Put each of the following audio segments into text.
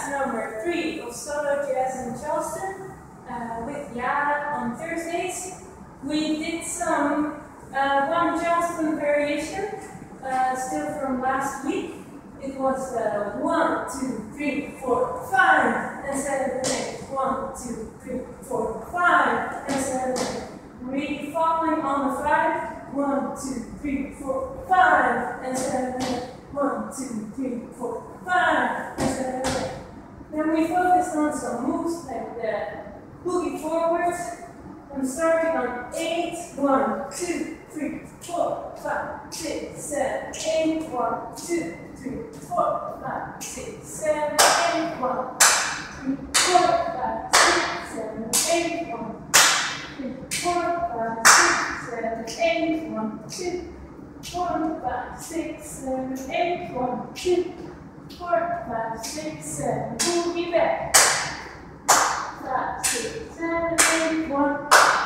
class number 3 of solo jazz in Charleston with Yara on Thursdays. We did some one Charleston variation still from last week. It was 1, 2, 3, 4, 5 and 7, 8. 1, 2, 3, 4, 5 and 7, 8. Really following on the 5. 1, 2, 3, 4, 5 and 7, 8. 1, 2, 3, 4, 5 and 7, 8. Then we focused on some moves like the boogie forwards. I'm starting on 8, 1, 2, 3, 4, 5, 6, 7, 8, 1, 2, 3, 4, 5, 6, 7, 8, 1, 3, 4, 5, 6, 7, 8, 1, 3, 4, 5, 6, 7, 8, 1, 2, 4, 5, 6, 7, 8, 1, 2, 4, 5, 6, 7, boogie back. 5, 6, 7, 8, 1, 4,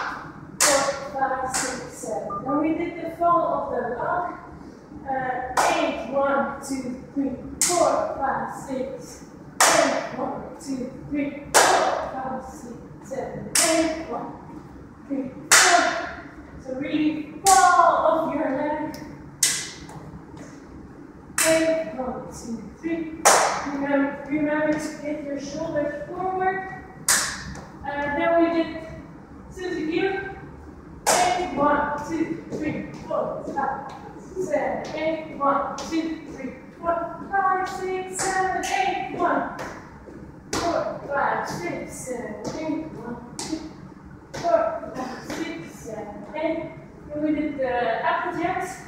5, 6, 7. Then we did the fall of the log. 8, 1, 2, 3, 4, 5, 6, 8, 1, 2, 3, 4, 5, 6, 7, 8, 1, 3, 4. So really fall of your leg. 8, 1, 2, 3. Remember to get your shoulders forward. Then we did Suzy. 8, 1, 2, 3, 4, 5, 7, 8, 1, 2, 3, 4, 5, 6, 7, 8, 1, 4, 5, 6, 7, 8, 1, 2, 4, 5, 6, 7, 8. Then we did the apple jacks.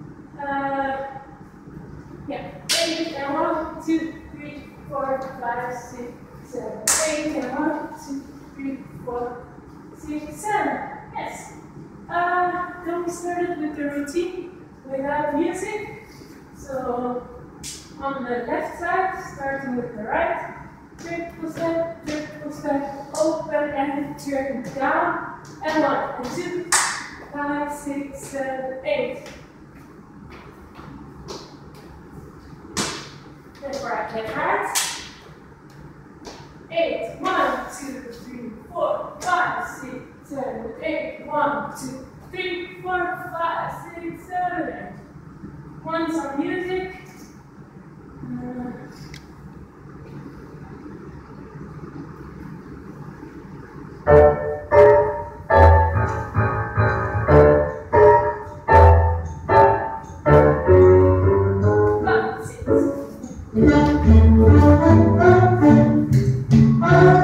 8 and 1, 2, 3, 4, 5, 6, 7, 8 and 1, 2, 3, 4, 6, 7. Yes. Then we started with the routine without music. So on the left side, starting with the right, triple step, open and turn down, and 1 and 2, 5, 6, 7, 8. Left, right. 8, 1, 2, 3, 4, 5, 6, 7, 8, 1, 2, 3, 4, 5, 6, 7, 8. One some music. Five, 6.